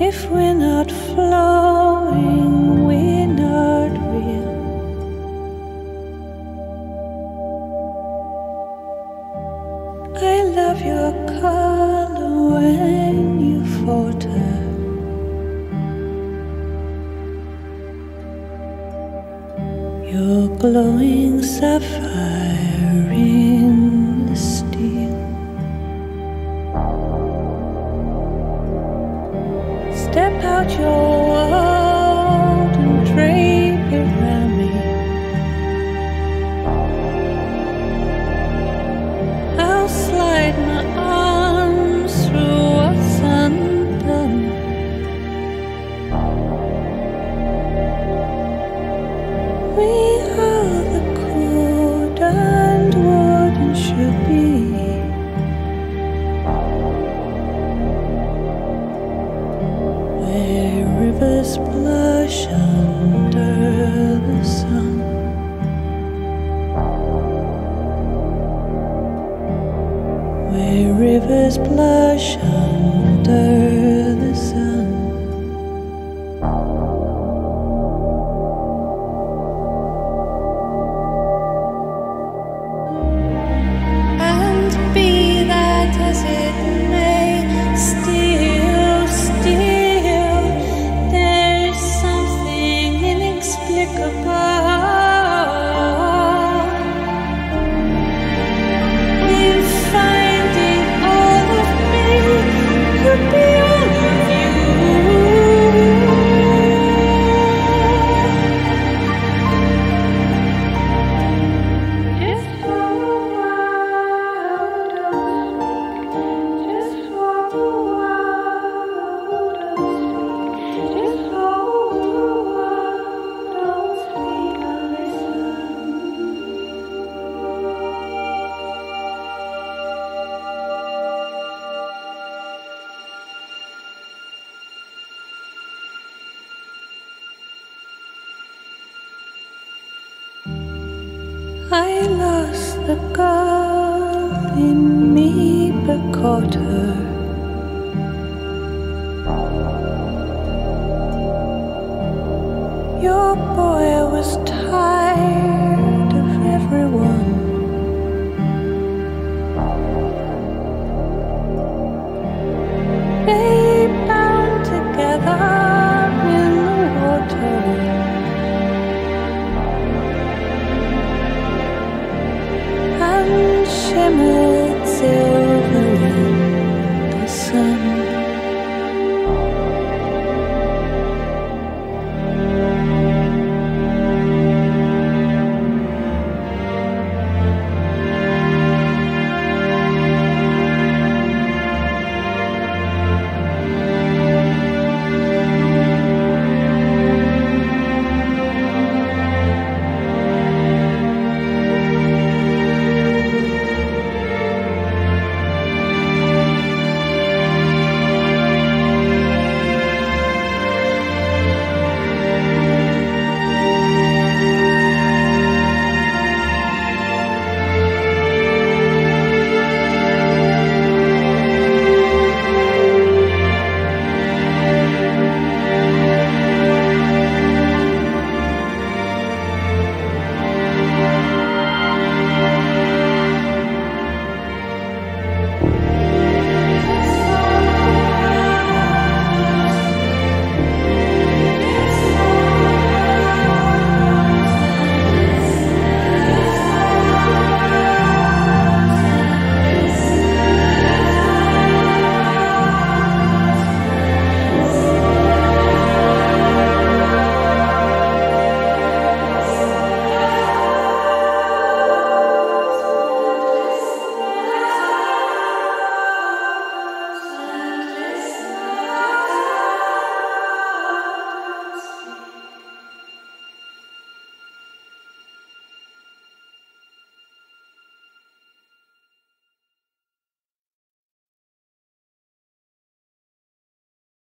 If we're not flowing, we're not real. I love your color when you falter. Your glowing sapphire in the steel. Step out your world and drape it around me. I'll slide my arms through what's undone. We are the could and would and should be. Where rivers blush under the sun. Where rivers blush under the sun. And be that as it may, still, there's something inexplicable in finding all of me could be all of you. Just for a while, don't speak. Just for a while, don't speak. Just for a while, don't speak. I'll listen. I lost the girl in me, but caught her. Your boy was tired.